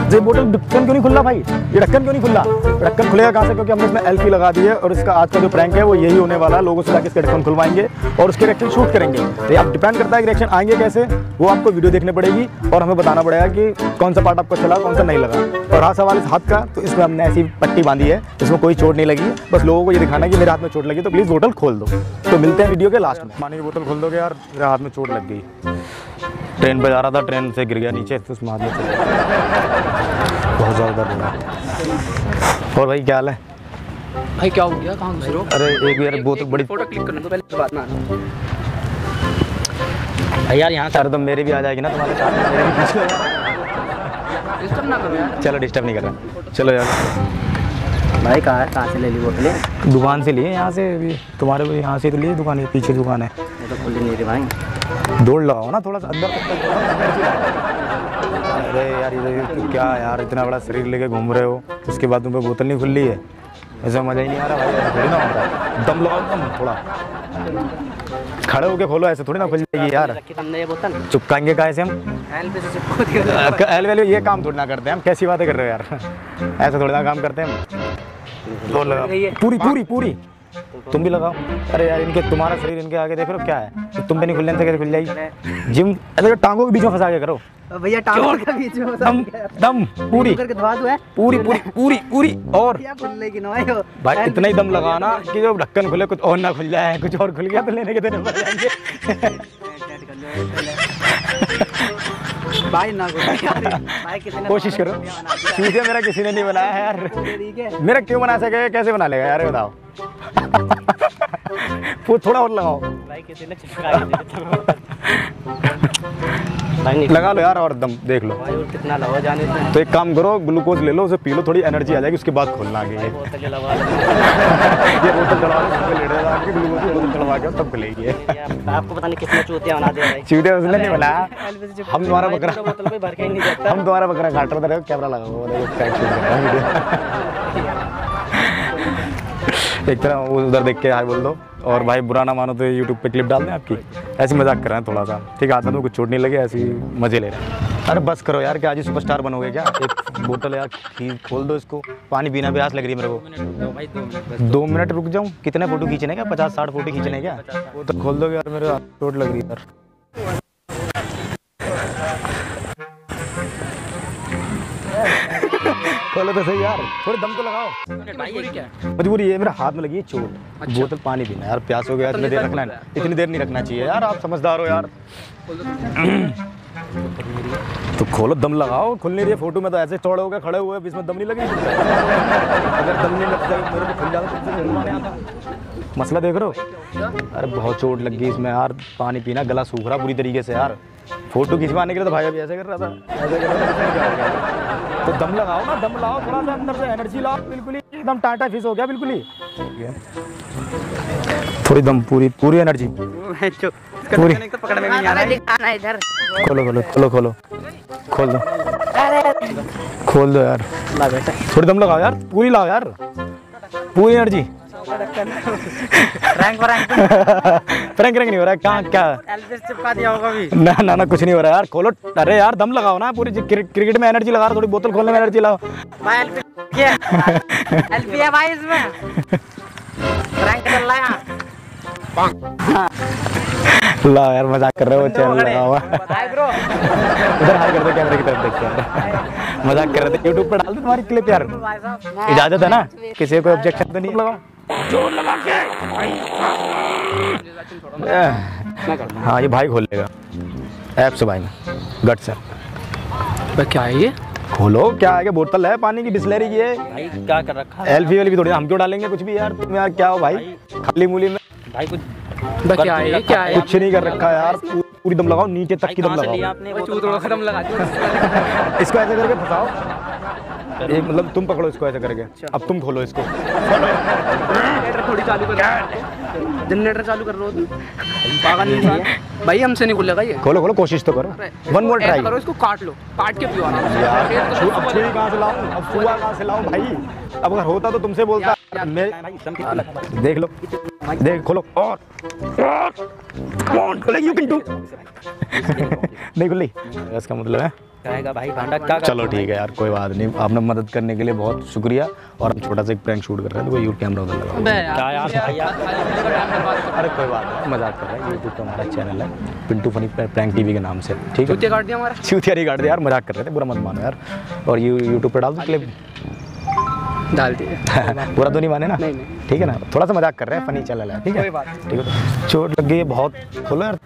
ये बोतल ढक्कन क्यों नहीं खुला भाई? ये ढक्कन क्यों नहीं खुला? ढक्कन खुलेगा कहाँ से? क्योंकि हमने इसमें एलपी लगा दी है और इसका आज का जो प्रैंक है वो यही होने वाला है। लोगों से जाके इसके ढक्कन खुलवाएंगे और उसके रिएक्शन शूट करेंगे। तो ये आप डिपेंड करता है कि रिएक्शन आएंगे कैसे, वो आपको वीडियो देखनी पड़ेगी और हमें बताना पड़ेगा कि कौन सा पार्ट आपको चला, कौन सा नहीं लगा। और रहा सवाल इस हाथ का, तो इसमें हमने ऐसी पट्टी बांधी है, इसमें कोई चोट नहीं लगी। बस लोगों को ये दिखाना है कि मेरे हाथ में चोट लगी, तो प्लीज़ बोतल खोल दो। तो मिलते हैं वीडियो के लास्ट में। पानी की बोतल खोल दोगे यार? मेरे हाथ में चोट लग गई। ट्रेन पे जा रहा था, ट्रेन से गिर गया नीचे, तो उसमें हाथ में बहुत ज़्यादा दर्द हो रहा। और भाई क्या हाल है? भाई क्या हो गया? कहाँ घुस रहे हो? अरे एक यार बहुत बड़ी फोटो क्लिक करने दो, पहले तो बात ना आना। भाई यार यहाँ से तो मेरे भी आ जाएगी ना तुम्हारे साथ में, मेरे भी पूछ लो यार। डिस्टर्ब ना करो यार। चलो डिस्टर्ब नहीं कर रहा, चलो यार। भाई कहाँ से ले ली बोतलें? दुकान से लिए यहाँ से, अभी तुम्हारे यहाँ से तो लिए दुकान है, पीछे दुकान है। वो तो खुली नहीं रही भाई। दौड़ लगाओ ना थोड़ा सा अंदर तक। अरे यार ये क्या यार, इतना बड़ा शरीर लेके घूम रहे हो, उसके बाद तुम पे बोतल नहीं खुल रही है? ऐसा मज़ा ही नहीं आ रहा भाई। ऐसा थोड़ी ना होता है, दम लगाओ दम थोड़ा, खड़े होके खोलो, ऐसे थोड़ी ना खुल जाएगी यार। हमने ये बोतल चिपकाएंगे कैसे हम? एल पे से चिपको दिया। एल वैल्यू ये काम थोड़ी ना करते हैं हम। कैसी बातें कर रहे हो यार? ऐसा थोड़ी ना काम करते हैं हम। दौड़ लगाओ पूरी पूरी पूरी, तुम भी लगाओ। अरे यार इनके, तुम्हारा शरीर इनके आगे देख रहे हो क्या है? तो तुम पे नहीं खुलने से कैसे खुल जाएगी? जिम ऐसे टांगों के बीच में फंसा के करो भैया, टांगों के बीच में दम दम पूरी करके दबा दो है पूरी पूरी पूरी पूरी। और क्या खुलेगी ना भाई? भाई इतना ही दम लगाना कि जब ढक्कन खुले कुछ और ना खुल जाए, कुछ और खुल गया तो लेने के देने पड़ जाएंगे। भाई ना भाई कितने कोशिश करो। सीधे मेरा किसी ने नहीं बनाया है यार। मेरा क्यों बना सके, कैसे बना लेगा यार बताओ? वो थोड़ा और लगाओ भाई, किसी ने चिपका लगा लो यार, और दम देख लो भाई। और कितना लगाओ जाने से? तो एक काम करो, ग्लूकोज ले लो, उसे पी लो, थोड़ी एनर्जी आ जाएगी, उसके बाद खोलना आगे। ये बोतल लगा लो। ये बोतल चढ़वा लो, ग्लूकोज की बोतल चढ़वा के तब खुलेगी। आपको पता नहीं कितने चूतिया बना दिया भाई। चूतिया उसने नहीं बनाया, हम तुम्हारा बकरा, बोतल कोई भर के ही नहीं देता। हम तुम्हारा बकरा काट रहे थे। कैमरा लगा हुआ, एक तरह वो उधर देख के हाय बोल दो। और भाई बुरा ना मानो तो यूट्यूब पे क्लिप डाल दें आपकी। ऐसी मजाक कर रहे हैं थोड़ा सा, ठीक है? आता तो कुछ चोट नहीं लगे, ऐसी मजे ले रहे हैं। अरे बस करो यार, क्या आज ही सुपरस्टार बनोगे क्या? एक बोतल यार खोल दो इसको, पानी पीना प्यास लग रही है मेरे को। 2 मिनट रुक जाऊँ? कितने फोटो खींचने क्या? 50-60 फोटो खींचने क्या? वो तो खोल दो यार, मेरे चोट लग रही है यार। खोलो तो सही यार, थोड़ी दम तो लगाओ। मजबूरी है, मेरे हाथ में लगी है चोट। अच्छा। बोतल पानी पीना यार, प्यास हो गया, इतनी देर रखना है, इतनी देर नहीं रखना चाहिए यार। आप समझदार हो यार। तो खोलो, दम लगाओ। खुल नहीं रही है फोटो में, तो ऐसे चौड़े हो गए खड़े हुए, इसमें दम नहीं लगी। अगर दम नहीं लगता मेरे को खुल जाता। मसला देख रहे हो? अरे बहुत चोट लग गई इसमें यार। पानी पीना, गला सूख रहा पूरी तरीके से यार। फोटो खिंचवाने के लिए तो भाई अभी ऐसे कर रहा था, ऐसे कर रहा था। तो दम लगाओ ना, दम लाओ थोड़ा सा, अंदर से एनर्जी लाओ। बिल्कुल ही एकदम टाटा फिश हो गया, बिल्कुल ही। थोड़ी दम, पूरी पूरी एनर्जी पूरी। पकड़ में नहीं आ रहा है इधर। खोलो खोलो खोलो खोलो, खोल दो, खोल दो यार। थोड़ी दम लगाओ यार, पूरी लाओ यार, पूरी एनर्जी। रैंक फ्रैंक नहीं हो रहा है, कहाँ क्या चिपका दिया होगा भी? ना ना ना, कुछ नहीं हो रहा यार। खोलो, अरे यार दम लगाओ ना, पूरी क्रिकेट में एनर्जी लगा रहा, थोड़ी बोतल खोलने में एनर्जी लगाओ भाई। एलपी है भाई इसमें, रैंक चल रहा है। ला यार, मजाक कर रहे हो, चैनल लगा हुआ उधर हाई कर दो कैमरे की तरफ देख के यार। मजाक कर रहे थे, यूट्यूब पर डाल दो तुम्हारी क्लिप यार। इजाजत है ना? किसी को ऑब्जेक्शन तो नहीं? लगाओ जोर लगा के। हाँ ये भाई खोल लेगा ऐप से भाई, गट से। क्या है ये? खोलो, क्या है? बोतल है पानी की, बिस्लेरी की है भाई। क्या कर रखा है? एलपी वाली भी थोड़ी, हम क्यों डालेंगे कुछ भी यार? तुम यार क्या हो भाई, खाली मूली में भाई कुछ क्या है? क्या है? कुछ नहीं कर रखा यार। पूरी दम लगाओ, नीचे तक की दम लगाओ। इसको ऐसे करके फंसाओ, एक मतलब तुम पकड़ो इसको ऐसे करके। अब तुम खोलो इसको। थोड़ी चालू कर, जनरेटर चालू कर रहा हो पागल नहीं भाई, हमसे नहीं खुलेगा ये। खोलो खोलो, कोशिश तो करो, वन मोर ट्राई करो। इसको काट लो, काट के पियो यार। अब छुरी कहाँ से लाऊं, अब छुआ कहाँ से लाऊं भाई? अब अगर होता तो तुमसे बोलता। मैं देख लो। देख खोलो और खोलेगी, यू कैन डू। नहीं खुली, इसका मतलब है कहेगा भाई भांडा क्या। चलो ठीक है यार, कोई बात नहीं, आपने मदद करने के लिए बहुत शुक्रिया। और हम छोटा सा एक प्रैंक शूट कर रहे हैं, तो कोई यूट्यूब कैमरा उधर लगाओ। अरे कोई बात नहीं, मजाक कर रहे हैं, यूट्यूब पे हमारा चैनल है पिंटू फनी प्रैंक टीवी के नाम से, ठीक है। चूतिया काट दिया हमारा, चूतिया नहीं काट दिया यार, मजाक कर रहे थे, बुरा मत मानो यार। और यूट्यूब पे डाल दो क्लिप, डाल दिए। बुरा तो नहीं माने ना? नहीं। ठीक है ना, थोड़ा सा मजाक कर रहे हैं, फनी चैनल है, ठीक है। कोई बात ठीक है, चोट लग गई है बहुत, खोलो यार।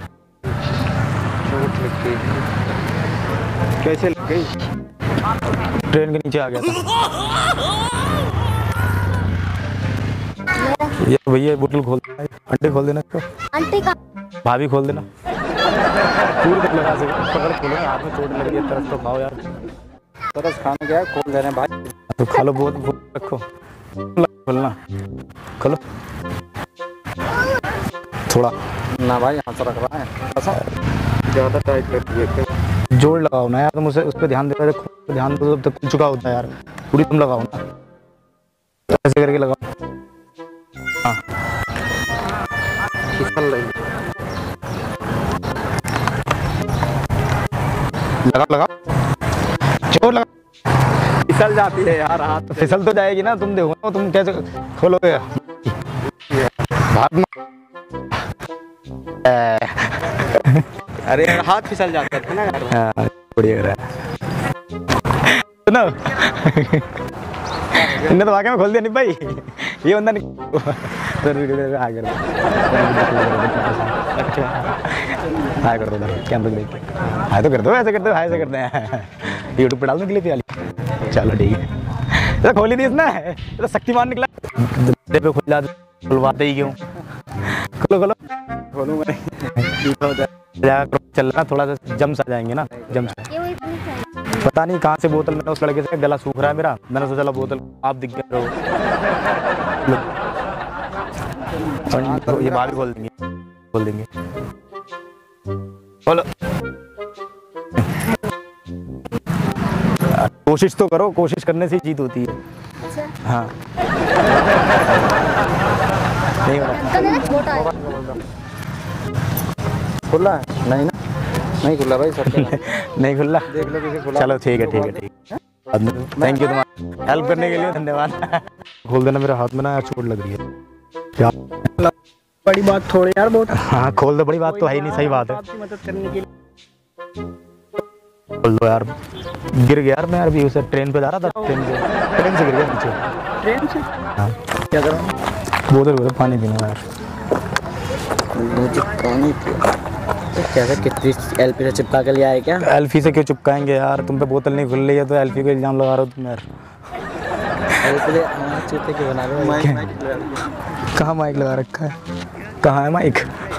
कैसे लग गई? ट्रेन के नीचे आ गया था ये भैया, बोतल खोल देना, अंडे खोल देना इसको, आंटी का भाभी खोल देना पूरी तक लगा से पकड़, खोलो, हाथ में चोट लगी है, तरस तो खाओ यार, तरस खाना क्या है, खोल दे रहे हैं भाई। तो खा लो, बहुत रखो, खोलना, खोलो थोड़ा ना भाई, यहाँ से रख रहा है ज़्यादा टाइट कर दिए, जोड़ लगाओ ना यार, तुम उसे उस पर ध्यान दे रहे हो, ध्यान दो, तब खुल चुका होता है यार, पूरी तुम लगाओ ना, ऐसे करके लगाओ। हाँ फिसल रही है। लगा जोर लगा, फिसल जाती है यार हाथ। तो फिसल तो जाएगी ना, तुम देखो ना, तुम कैसे खोलोगे, भाग मत। अरे यार हाथ फिसल जाता है ना यार। हाँ बढ़िया कर रहा है सुनो इन्हें तो वाकई में खोल दिया नहीं भाई, ये बंदा नहीं अच्छा हाय कर दो कैमरा देख के, हाय तो कर दो, ऐसे करते हो, हाय ऐसे करते हैं, यूट्यूब पे डालने के लिए वाली। चलो ठीक है, तो खोली थी इसने, तो शक्तिमान निकला पे खुला, खुलवाते ही क्यों, खोलो खोलो खोलूंगा चल रहा, थोड़ा सा जम्स आ जाएंगे ना, जम्स। पता नहीं कहाँ से बोतल, मैंने उस लड़के से, गला सूख रहा है मेरा, मैंने सोचा चला बोतल आप दिख गए तो ये भाभी खोल देंगे बोलो, कोशिश तो करो, कोशिश करने से ही जीत होती है। हाँ नहीं हो रहा, छोटा है। खुला है? नहीं ना, नहीं खुला भाई सर। नहीं खुला, देख लो किसी खुला। चलो ठीक है ठीक है ठीक है, थैंक यू तुम्हारा हेल्प करने के लिए, धन्यवाद। खोल देना, मेरे हाथ में ना चोट लग रही है क्या, बड़ी बात थोड़ी यार बहुत। हाँ खोल दो, बड़ी बात तो है ही नहीं, सही बात है, आपकी मदद करने के लिए खोल दो यार। गिर गया यार मैं यार, अभी उसे ट्रेन पे जा रहा था, ट्रेन से गिर गया नीचे। ट्रेन से हाँ क्या करो, बोतल पानी पीना यार, कैसे कितनी एलपी से चिपका के लिया है क्या? एल्फी से क्यों चिपकाएंगे यार, तुम पे बोतल नहीं खुल रही है तो एल्फी को इल्जाम लगा रहे हो तुम यार। चूते के बना रहे हो। कहाँ माइक लगा रखा है, कहाँ है माइक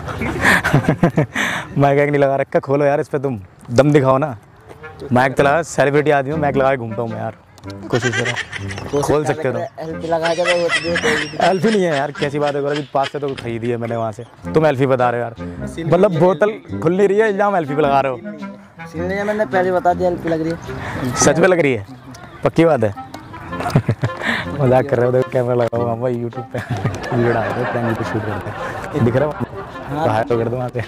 माइक नहीं लगा रखा, खोलो यार इस पे, तुम दम दिखाओ ना, माइक तो लगा, सेलिब्रिटी आदमी हूँ, माइक लगा के घूमता हूँ मैं यार, कोशिश करो, खोल सकते हो तुम। एलपी लगा के एल्फी नहीं है यार, कैसी बात है, अभी पास से तो खरीदी है मैंने वहाँ से, तुम एल्फी बता रहे हो यार, मतलब बोतल खुल नहीं रही है, इल्जाम एल्फी पे लगा रहे हो। इसलिए मैंने पहले बता दिया एलपी लग रही है। सच में लग रही है, पक्की बात है मजाक कर रहे हो, देखो कैमरा लगा हुआ भाई, यूट्यूब पे वीडियो डाल रहे हैं, पे शूट करते हैं, दिख रहा है, हाय तो कर दो वहाँ पे।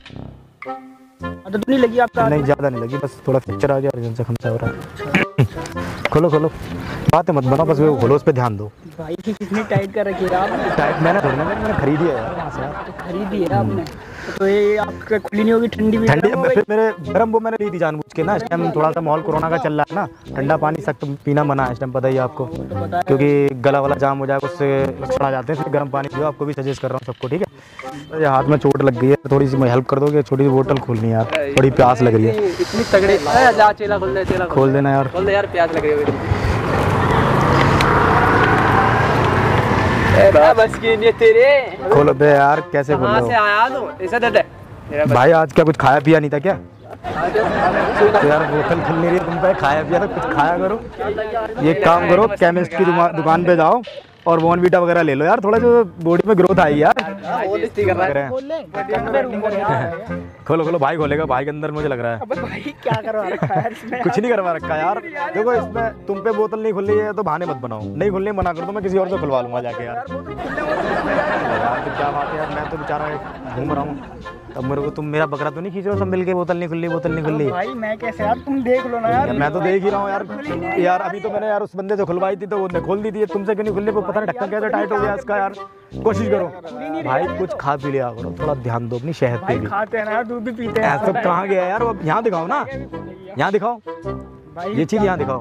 तो नहीं लगी आपका? नहीं ज़्यादा नहीं लगी, बस थोड़ा फ्रैक्चर आ गया, अर्जन से खमसा हो रहा है। खोलो खोलो, बातें मत बनाओ, बस वो खोलो, उस पर ध्यान दो। भाई कितनी टाइट कर रखी है आपने? टाइट मैंने थोड़ी ना, मैंने खरीदी है यार वहाँ से यार। तो खरीदी है आपने, तो ये आपका खुली नहीं होगी, ठंडी भी ठंडी फिर मेरे गर्म वो मैंने ली थी जानबूझ के ना, इस टाइम थोड़ा सा माहौल कोरोना का चल रहा है ना, ठंडा पानी सख्त पीना मना है इस टाइम, पता ही है आपको, क्योंकि गला वाला जाम हो जाएगा, उससे लक्षण आ जाते हैं, इसलिए गर्म पानी पियो, आपको भी सजेस्ट कर रहा हूँ सबको, ठीक है। ये हाथ में चोट लग गई है, थोड़ी सी हेल्प कर दोगे, छोटी सी बोतल खोलनी है यार, बड़ी प्यास लग रही है। इतनी तगड़ी चेला खोल दे, चेला खोल देना यार, खोल दे यार, प्यास लग रही है। बस की नहीं तेरे, खोलो बे यार, कैसे खोल कहाँ रहे से हो आया तू? ऐसा दे दे भाई, आज क्या कुछ खाया पिया नहीं था क्या? तो यार बोतल खुल नहीं रही है, तुम पे खाया पिया तो कुछ खाया करो, ये काम करो, केमिस्ट की दुकान पे जाओ और बॉर्नवीटा वगैरह ले लो यार, थोड़ा जो बॉडी में ग्रोथ आई यार। खोलो खोलो, भाई खोलेगा, भाई के अंदर मुझे लग रहा है। अबे भाई क्या करवा रखा है इसमें? कुछ नहीं करवा रखा यार, देखो इसमें तुम पे बोतल नहीं खुल रही है तो बहाने मत बनाओ, नहीं खुलने मना कर दो, मैं किसी और से खुलवा लूंगा जाके यार। यार तो क्या बात है यार, मैं तो बेचारा घूम रहा हूँ। अब मेरे को तुम मेरा बकरा तो नहीं खींच रहे हो सब मिलके, बोतल नहीं खुली, बोतल नहीं खुली। भाई मैं कैसे यार, तुम देख लो ना यार। मैं तो देख ही रहा हूँ यार। यार अभी तो मैंने यार उस बंदे से खुलवाई थी तो उसने खोल दी थी, तुमसे क्यों नहीं खुली? वो पता नहीं ढक्कन कैसे टाइट हो गया इसका यार। कोशिश करो भाई, कुछ खा पी लिया करो, थोड़ा ध्यान दो अपनी सेहत पे भी। खाते हैं ना यार, दूध भी पीते हैं। ऐसा कहाँ गया यार? वो यहाँ दिखाओ ना, यहाँ दिखाओ ये चीज, यहाँ दिखाओ।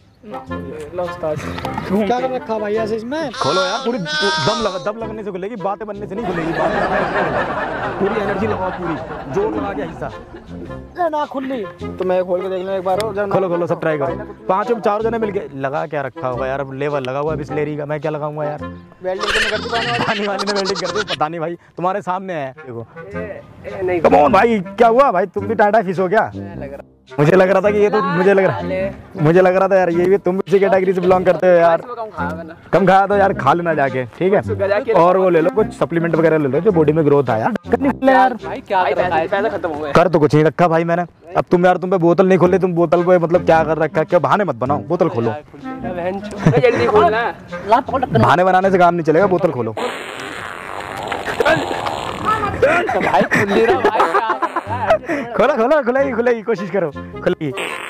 क्या कर रखा भाई ऐसे इसमें? खोलो यार, पूरी दम लगने से खुलेगी, बातें बनने से नहीं खुलेगी। पूरी एनर्जी लगाओ, पूरी जोर लगा के हिस्सा ना खुली तो मैं खोल के देख लूं एक बार और। खोलो सब ट्राई करो। 5 जने मिलके लगा क्या रखा होगा यार? लेवल लगा हुआ है बिस्लेरी का, मैं क्या लगाऊंगा यार? वेल्डिंग तो कर दी पानी वाली ने वेल्डिंग कर दी, पता नहीं भाई, तुम्हारे सामने है देखो। कम ऑन भाई, क्या हुआ भाई? तुम भी टाटा फिश हो क्या? मुझे लग रहा था कि ये तो मुझे लग रहा था यार ये भी तुम इसी कैटेगरी से बिलोंग करते हो यार। कम खाया तो यार खा लेना जाके, ठीक है? और वो ले लो कुछ सप्लीमेंट वगैरह ले लो जो बॉडी में ग्रोथ है यार। पैसा खत्म हो गया। कर तो कुछ नहीं रखा भाई मैंने। अब तुम यार, तुम पे बोतल नहीं खोली, तुम बोतल को मतलब क्या कर रखा है? क्या बहाने मत बनाओ, बोतल खोलो। जल्दी खोलना है। बहाने बनाने से काम नहीं चलेगा, बोतल खोलो। भाई खुल नहीं रहा भाई। खोलो खुलेगी, कोशिश करो खुलेगी।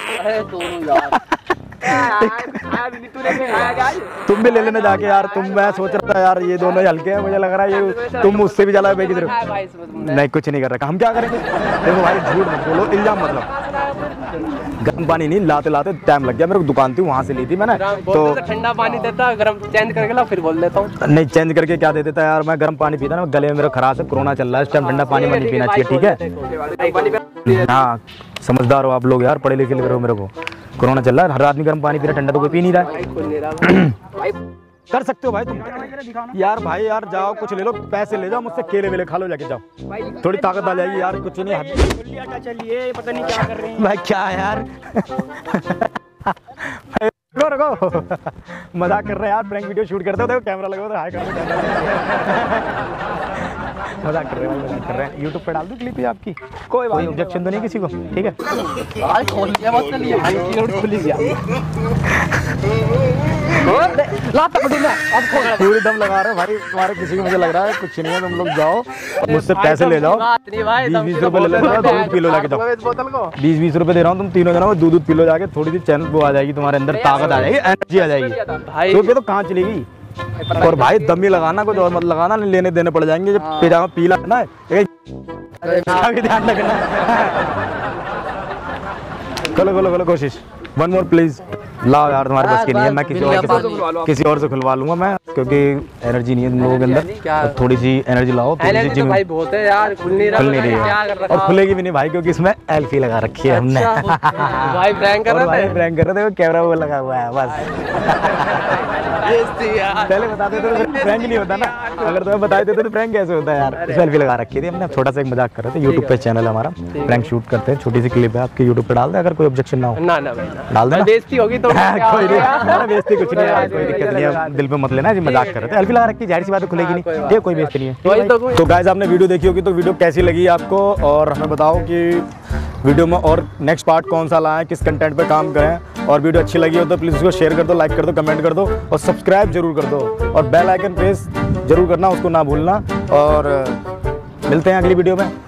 तुम भी ले लेना जाके यार। मैं सोच रहा था यार ये दोनों हल्के हैं, मुझे लग रहा है ये तुम मुझसे भी ज्यादा बेच रहे हो। नहीं कुछ नहीं कर रखा, हम क्या करेंगे? देखो भाई झूठ मत बोलो, इल्जाम मतलब। गर्म पानी नहीं लाते टाइम लग गया मेरे को, दुकान थी वहां से ली थी मैंने तो। ठंडा पानी देता, गर्म चेंज करके ला फिर बोल देता हूँ। नहीं चेंज करके क्या दे देता यार? मैं गर्म पानी पीता ना, गले में मेरा खराश है, कोरोना चल रहा है इस टाइम, ठंडा पानी में नहीं पीना चाहिए, ठीक है? हाँ समझदार हो आप लोग यार, पढ़े लिखे करो। मेरे को कोरोना चल रहा है, हर आदमी गर्म पानी पी रहा है, ठंडा तो कोई पी नहीं रहा है। कर सकते हो भाई तुम यार। भाई यार जाओ कुछ ले लो, पैसे ले जाओ मुझसे, केले वेले खा लो जाके, जाओ थोड़ी ताकत आ जाएगी यार। कुछ नहीं चलिए पता नहीं क्या कर रहे हैं भाई, क्या यार? रुको मजाक कर रहे हैं यार, प्रैंक वीडियो शूट करते हो, देखो कैमरा लगा हुआ है, हाय कर मजाक कर रहे हैं। यूट्यूब पे डाल दूं क्लिप ही आपकी? कोई ऑब्जेक्शन तो नहीं किसी को, ठीक है? पूरी दम लगा रहे हो भाई, तुम्हारे किसी को मुझे लग रहा है कुछ नहीं है। तुम लोग जाओ मुझसे पैसे ले जाओ, 20-20 रुपए ले लो, दूध पी लो जाके, जाओ 20-20 रुपए दे रहा हूँ, तुम तीनों जना दूध पी लो जाके, थोड़ी सी चैनल वो आ जाएगी, तुम्हारे अंदर ताकत आ जाएगी, एनर्जी आ जाएगी। तो तो कहाँ चलेगी? और भाई दम ही लगाना, कुछ और मत लगाना, लेने देने पड़ जाएंगे जब पैजामा पीला है ना। ध्यान रखना। खोलो कोशिश, 1 मोर प्लीज। लाओ यार, तुम्हारे पास की नहीं है, मैं किसी और से खुलवा लूंगा मैं, क्योंकि एनर्जी नहीं है तुम लोगों के अंदर। थोड़ी सी एनर्जी लाओ, थोड़ी सी भाई बहुत है यार, खुल नहीं रही है और खुलेगी भी नहीं भाई, क्योंकि इसमें एल्फी लगा रखी है हमने। भाई प्रैंक कर रहे थे, कैमरा वो लगा हुआ है बस। पहले बता देते तो प्रैंक नहीं होता ना, अगर तुम्हें बता देते तो प्रैंक कैसे होता है यार? सेल्फी लगा रखी थी हमने, छोटा सा एक मजाक कर रहे थे। यूट्यूब पे चैनल हमारा, प्रैंक शूट करते हैं, छोटी सी क्लिप है, आपके यूट्यूब पे डाल दे, अगर कोई ऑब्जेक्शन ना हो। ना भाई डाल देना, बेइज्जती होगी तो कोई नहीं, बेइज्जती कुछ नहीं है, कोई दिक्कत नहीं है, दिल पे मत लेना, मजाक कर रहे थे। सेल्फी लगा रखी, जाहिर सी बात है खुलेगी नहीं, ठीक, कोई बेइज्जती नहीं है। तो गाइस आपने वीडियो देखी होगी, तो वीडियो कैसी लगी आपको, और हमें बताओ कि वीडियो में और नेक्स्ट पार्ट कौन सा लाएं, किस कंटेंट पे काम करें। और वीडियो अच्छी लगी हो तो प्लीज़ उसको शेयर कर दो, लाइक कर दो, कमेंट कर दो, और सब्सक्राइब जरूर कर दो, और बेल आइकन प्रेस जरूर करना, उसको ना भूलना। और मिलते हैं अगली वीडियो में।